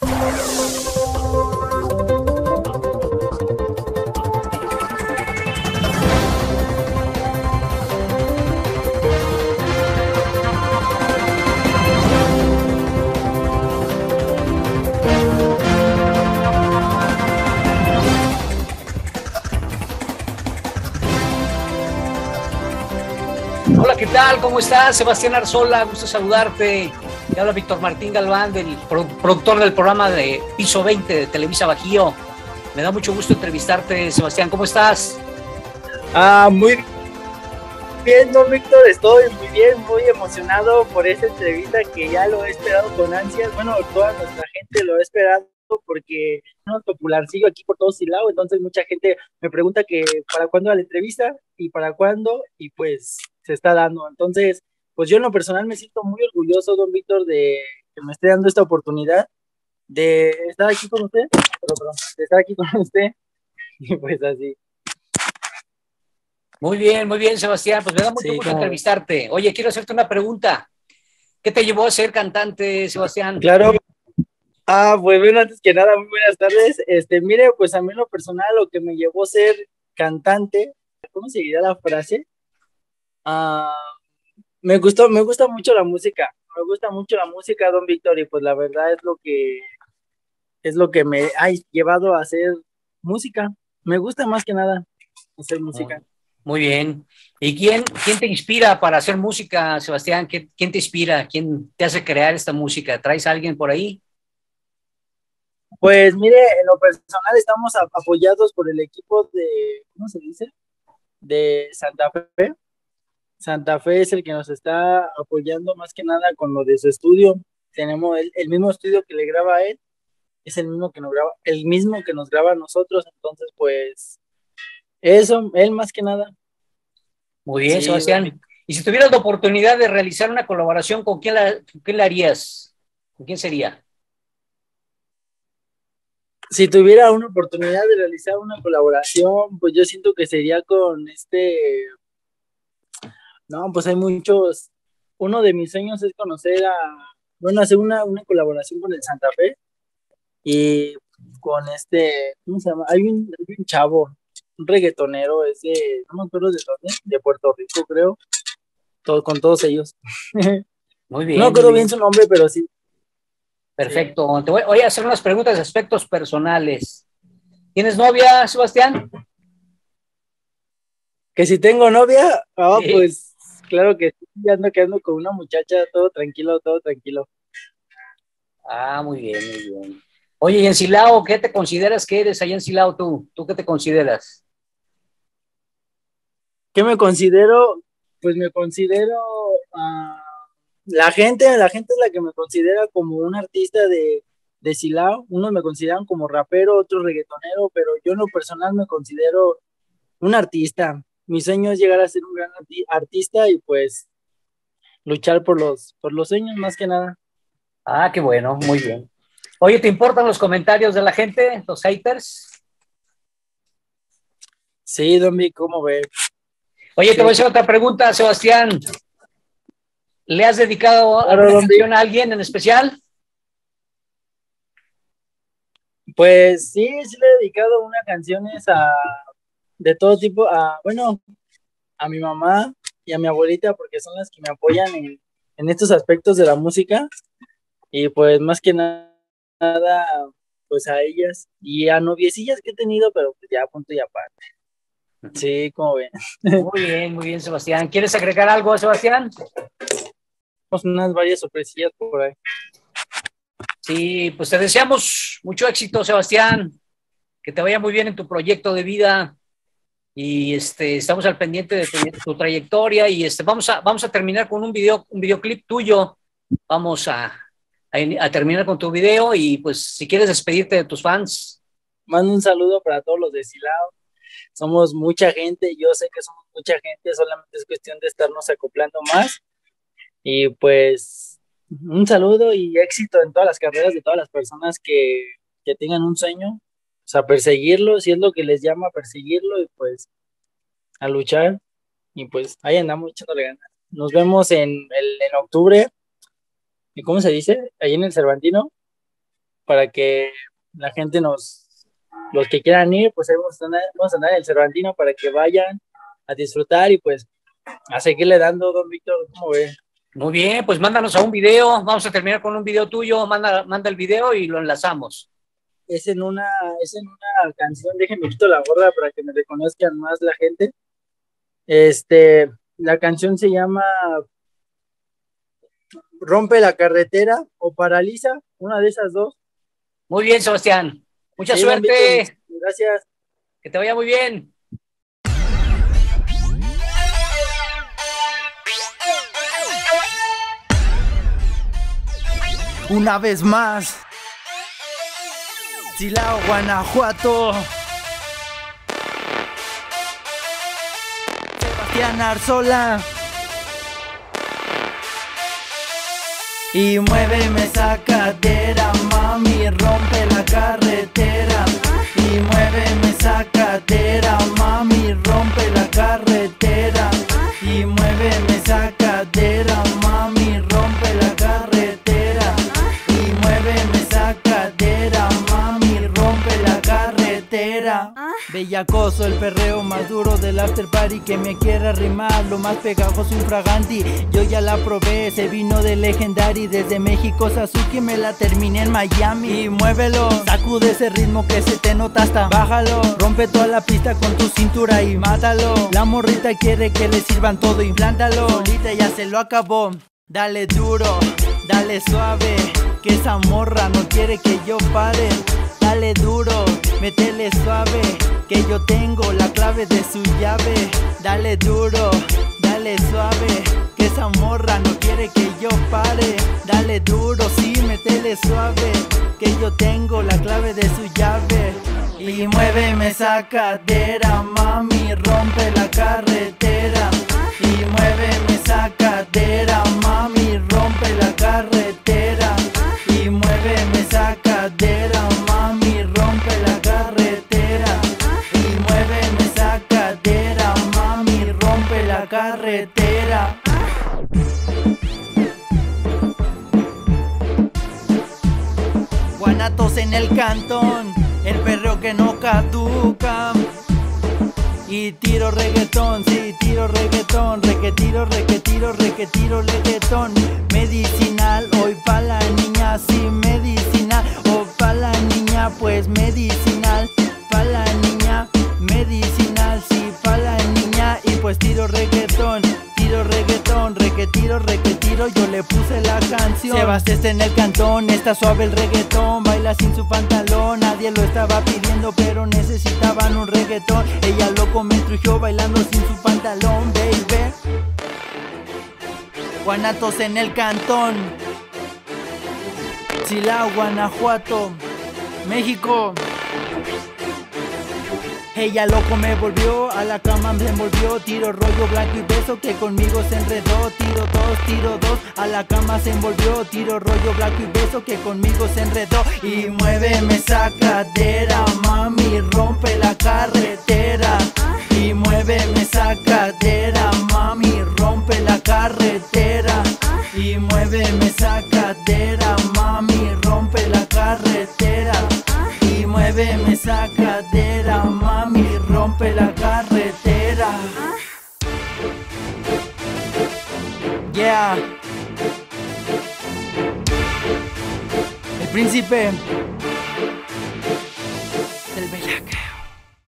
Hola, ¿qué tal? ¿Cómo estás? Sebastián Arzola, gusto saludarte. Te habla Víctor Martín Galván, del productor del programa de Piso 20 de Televisa Bajío. Me da mucho gusto entrevistarte, Sebastián. ¿Cómo estás? Muy bien, don Víctor. Estoy muy bien, muy emocionado por esta entrevista que ya lo he esperado con ansias. Bueno, toda nuestra gente lo ha esperado porque es popularcillo aquí por todos lados. Entonces mucha gente me pregunta que para cuándo la entrevista y para cuándo, y pues se está dando. Entonces, pues yo en lo personal me siento muy orgulloso, don Víctor, de que me esté dando esta oportunidad de estar aquí con usted, de estar aquí con usted, y pues así. Muy bien, Sebastián. Pues me da mucho gusto entrevistarte. Oye, quiero hacerte una pregunta. ¿Qué te llevó a ser cantante, Sebastián? Claro. Pues bueno, antes que nada, muy buenas tardes. Mire, pues a mí en lo personal, lo que me llevó a ser cantante, ¿cómo seguiría la frase? Me gusta mucho la música. Me gusta mucho la música, don Víctor, y pues la verdad es lo que me ha llevado a hacer música. Me gusta más que nada hacer música. Muy bien. ¿Y quién te inspira para hacer música, Sebastián? ¿Quién te inspira? ¿Quién te hace crear esta música? ¿Traes a alguien por ahí? Pues mire, en lo personal estamos apoyados por el equipo de, ¿cómo se dice? De Santa Fe. Santa Fe es el que nos está apoyando más que nada con lo de su estudio. Tenemos el mismo estudio que le graba a él, es el mismo que nos graba, el mismo que nos graba a nosotros. Entonces, pues, eso, él más que nada. Muy bien, Sí, Sebastián. Y si tuvieras la oportunidad de realizar una colaboración, ¿con quién la harías? ¿Con quién sería? Si tuviera una oportunidad de realizar una colaboración, pues yo siento que sería con no, pues hay muchos. Uno de mis sueños es conocer bueno, hacer una colaboración con el Santa Fe y con ¿cómo se llama? Hay un chavo, un reggaetonero, no me acuerdo de dónde, de Puerto Rico, creo, con todos ellos. Muy No me bien, muy acuerdo bien bien. su nombre, pero sí. Perfecto. Sí. Voy a hacer unas preguntas de aspectos personales. ¿Tienes novia, Sebastián? Que si tengo novia, Sí. pues claro que sí, ya ando quedando con una muchacha, todo tranquilo, todo tranquilo. Muy bien, muy bien. Oye, y en Silao, ¿qué te consideras que eres allá en Silao tú? ¿Tú qué te consideras? ¿Qué me considero? Pues me considero, ah, la gente es la que me considera como un artista de Silao. Unos me consideran como rapero, otros reggaetonero, pero yo en lo personal me considero un artista. Mi sueño es llegar a ser un gran artista y pues luchar por los sueños más que nada. Qué bueno, muy bien. Oye, ¿te importan los comentarios de la gente, los haters? Sí, Domi, ¿cómo ve? Oye, te voy a hacer otra pregunta, Sebastián. ¿Le has dedicado Claro, alguna Domi. canción a alguien en especial? Pues sí le he dedicado unas canciones de todo tipo, bueno, a mi mamá y a mi abuelita, porque son las que me apoyan en estos aspectos de la música, y pues más que nada, pues a ellas y a noviecillas que he tenido, pero pues ya a punto y aparte. Sí, como ven. Muy bien, Sebastián. ¿Quieres agregar algo, Sebastián? Tenemos unas varias sorpresillas por ahí. Sí, pues te deseamos mucho éxito, Sebastián. Que te vaya muy bien en tu proyecto de vida. Y estamos al pendiente de tu trayectoria. Y vamos a terminar con un videoclip tuyo. Vamos a terminar con tu video. Y pues, si quieres despedirte de tus fans. Mando un saludo para todos los de Silao. Somos mucha gente, yo sé que somos mucha gente, solamente es cuestión de estarnos acoplando más. Y pues un saludo y éxito en todas las carreras de todas las personas que tengan un sueño, o sea, perseguirlo, si es lo que les llama, perseguirlo y pues a luchar. Y pues ahí andamos echándole ganas. Nos vemos en octubre. ¿Y cómo se dice? Ahí en el Cervantino. para que la gente los que quieran ir, pues ahí vamos a andar en el Cervantino para que vayan a disfrutar y pues a seguirle dando, don Víctor, ¿cómo ve? Muy bien, pues mándanos a un video. Vamos a terminar con un video tuyo. Manda el video y lo enlazamos. Es en una canción, déjenme quito la gorra para que me reconozcan más la gente. La canción se llama Rompe la carretera o Paraliza, una de esas dos. Muy bien, Sebastián. Mucha Sí, suerte. Gracias. Que te vaya muy bien. Una vez más, Silao, Guanajuato. Sebastián Arzola. Y muéveme esa cadera, mami, rompe la carretera. Y muéveme esa cadera, mami, rompe la carretera. Y muéveme esa cadera, mami, rompe la carretera. Y muéveme esa cadera, mami, rompe la carretera. Bellacoso, el perreo más duro del after party, que me quiera rimar, lo más pegajoso, infraganti. Yo ya la probé, ese vino de Legendary, desde México Sasuke me la terminé en Miami. Y muévelo, sacude ese ritmo que se te nota hasta bájalo. Rompe toda la pista con tu cintura y mátalo. La morrita quiere que le sirvan todo, implántalo. Solita ya se lo acabó. Dale duro, dale suave, que esa morra no quiere que yo pare. Dale duro, métele suave, que yo tengo la clave de su llave. Dale duro, dale suave, que esa morra no quiere que yo pare. Dale duro, sí, métele suave, que yo tengo la clave de su llave. Y muéveme esa cadera, mami, rompe la carretera. Y muéveme esa cadera, mami, rompe la carretera. Y muéveme esa cadera, mami, rompe la carretera. Y muéveme esa cadera, mami, rompe la carretera. Guanatos en el cantón, el perreo que no caduca. Y tiro reggaetón, sí, tiro reggaetón, requetiro, requetiro, requetiro reggaetón. Medicinal, hoy pa' la niña, sí, medicinal. O pa' la niña, pues medicinal. Pa' la niña, medicinal, sí, pa' la niña. Y pues tiro reggaetón, requetiro, requetiro, yo le puse la canción. Sebas está en el cantón, está suave el reggaetón. Baila sin su pantalón, nadie lo estaba pidiendo, pero necesitaban un reggaetón. Ella loco me trujió bailando sin su pantalón, baby. Guanatos en el cantón, Silao, Guanajuato, México. Ella loco me volvió, a la cama me envolvió. Tiro rollo blanco y beso que conmigo se enredó. Tiro dos, a la cama se envolvió. Tiro rollo blanco y beso que conmigo se enredó. Y muéveme esa cadera, mami, rompe la carretera. Y muéveme esa cadera, mami, rompe la carretera. Y muéveme esa cadera, mami, rompe la carretera. Y muéveme esa cadera, mami, rompe la carretera. Yeah. El príncipe del Bellaca.